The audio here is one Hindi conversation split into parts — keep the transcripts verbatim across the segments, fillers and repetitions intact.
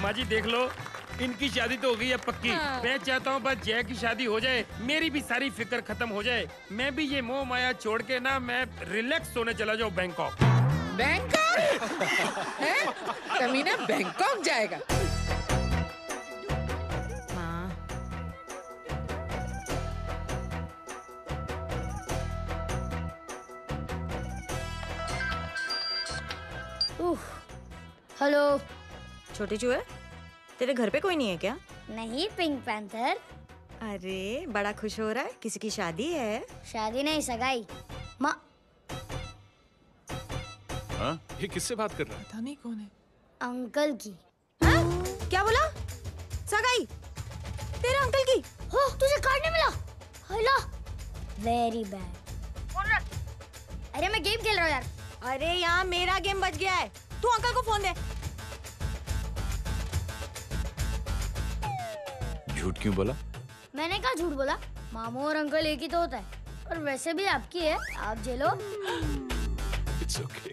माँ जी देख लो, इनकी शादी तो हो गई है पक्की। हाँ। मैं चाहता हूँ बस जय की शादी हो जाए, मेरी भी सारी फिक्र खत्म हो जाए। मैं भी ये मोह माया छोड़ के ना मैं रिलैक्स होने चला जाऊँ बैंकॉक। बैंकॉक? कमीना बैंकॉक जाएगा? हेलो। छोटे चूहे, तेरे घर पे कोई नहीं है क्या? नहीं, पिंक पैंथर। अरे बड़ा खुश हो रहा है, किसी की शादी है? शादी नहीं, सगाई। माँ। हाँ? ये किससे बात कर रहा है? पता नहीं कौन है। अंकल की। हाँ? क्या बोला? सगाई? तेरे अंकल की? हो, तुझे कार्ड नहीं मिला? हेलो। Very bad. फोन रख। अरे मैं गेम खेल रहा हूँ यार। अरे यहाँ मेरा गेम बच गया है, तू अंकल को फोन दे। झूठ क्यों बोला? मैंने कहा झूठ बोला? मामू और अंकल एक ही तो होता है, और वैसे भी आपकी है, आप झेलो। It's okay.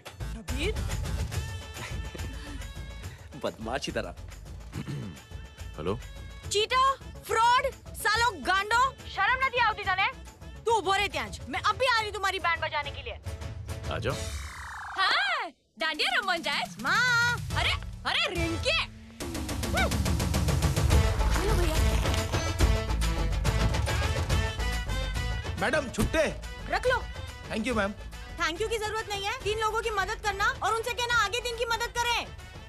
बदमाशी तरह। हेलो? चीटा, फ्रॉड, सालो गांडो, शर्म नहीं आती तने? तू उभो रे त्याज, मैं अब भी आ रही तुम्हारी बैंड बजाने के लिए। आ जाओ। हाँ, डांडिया रमन जाए? माँ, अरे अरे रिंकी। हेलो भैया। मैडम छुट्टे रख लो। Thank you ma'am. Thank you की जरूरत नहीं है, तीन लोगों की मदद करना और उनसे कहना आगे दिन की मदद करें।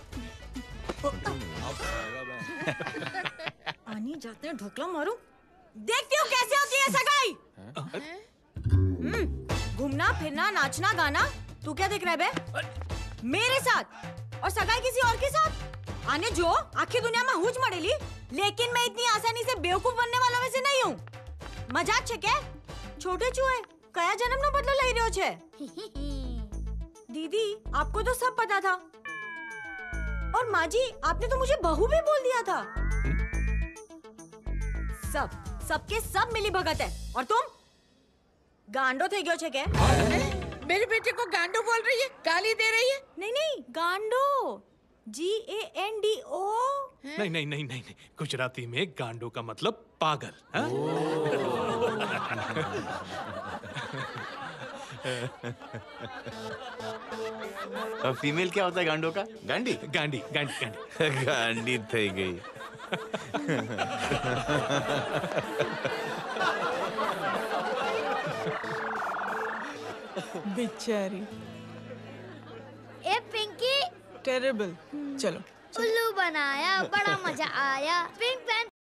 आनी जाते हैं ढोकला मारूं, देखती हूँ कैसे होती है सगाई। घूमना फिरना नाचना गाना, तू क्या देख रहा है बे? मेरे साथ और सगाई किसी और के साथ? आने जो आखिर दुनिया में हुज मड़ेली, लेकिन मैं इतनी आसानी से बेवकूफ बनने वालों में से नहीं हूँ। मजाक छे क्या? छोटे चूहे कया जन्म नो बदलो लई रह्यो छे? दीदी आपको तो सब पता था, और माँ जी आपने तो मुझे बहू भी बोल दिया था। सब सबके सब मिली भगत है, और तुम गांडो थे गयो छे क्या? मेरे बेटे को गांडो बोल रही है, गाली दे रही है? नहीं नहीं, गांडो, जी ए एन डी ओ। नहीं नहीं नहीं नहीं, गुजराती में गांडो का मतलब पागल। हाँ? और फीमेल क्या होता है गांडो का? गांडी? गांडी गांडी गांडी गांडी थई गई। बेचारी। ए पिंकी। टेरेबल। चलो। उल्लू बनाया, बड़ा मजा आया। Pink panther